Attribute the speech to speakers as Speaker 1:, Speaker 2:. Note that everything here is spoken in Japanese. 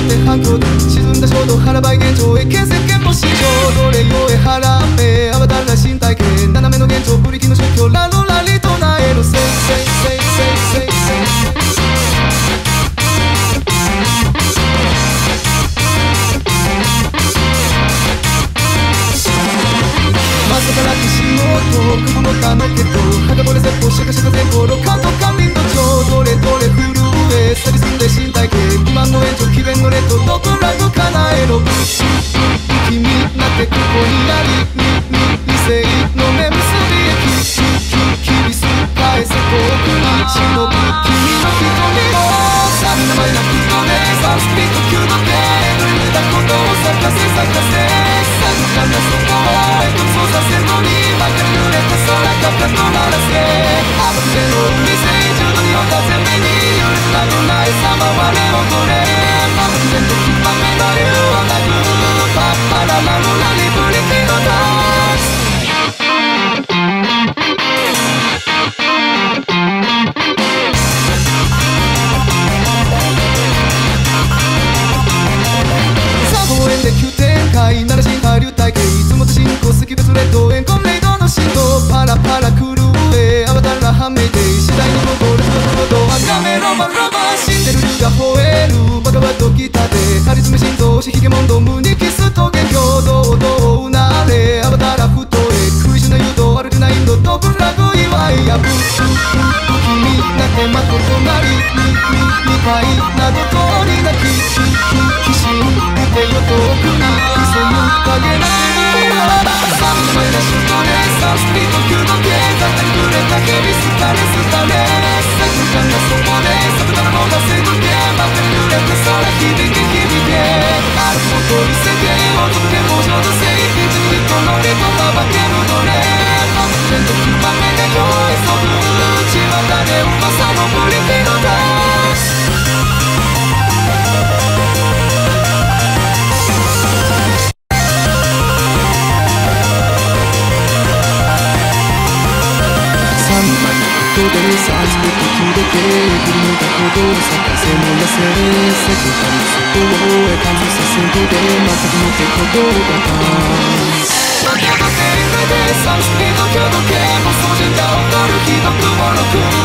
Speaker 1: って反響で沈んだ衝動腹ばい現状へ建設憲法市場どれよえ腹めアバターな身体系斜めの現状ブリキの宗教ラロラリとなえのせいまさからき仕事雲のかのけどはがぼれ説法シャカシャカ前後ロカント管理の情どれどれ震え錆びすんで身体系不満の延長詭弁のレッドドッグラグ叶えろ君なってここにあり理性の目結び駅キリス返せ遠くに忍ぶ君の瞳をさみなまいな人でサンスクリット9度で乗り抜いたことを咲かせ静かなそこを操させるのにばかり濡れた空がパト鳴らせ甘くての海10度には風目に揺れたくない様はね踊れ甘くてときまめの理由はなくパッパララのラリブリキのダンス公園で急展開なら新下流体系いつもと進行好き別レッドエンコンレイドの振動パラパラ狂えアバターが判明で次第に戻るほど赤目ロマンロマン死んでる竜が吠えるバカバッとギターで張り詰め心臓しひげモンド無にキスと元凶堂々うなれアバターラ太え食いしな誘導悪くないインドドブラグ祝いやぶ君なんてまことなりみたいなど通りなききしんでよ遠くに急ぐ影なくさみの前なシュートでサンスクリート9度でだったり触れた日々スタレ錯感がそこでサブタラのがせ抜けばかり濡れた空響けあることに世間を届けも上手せい一にこのレコが化けるのねあの全と9番目で今日へそぶ血は種うまさのブリキのダンスサンスクリット9度で振り抜いた行動咲かせもらせ世界に外を感じさせんとで全くもってことがたん届けるでサンスクリット9度でもうそうじゃ踊るひどくもろく